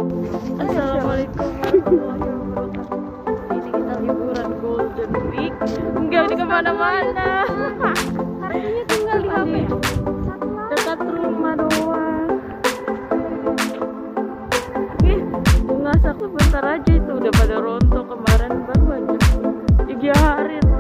Assalamualaikum warahmatullahi wabarakatuh. Ini kita liburan Golden Week. Enggak di kemana-mana. Harganya tinggal di HP. Dekat rumah doang. Ih, bunga sakti bentar aja itu udah pada rontok kemarin baru aja 3 hari.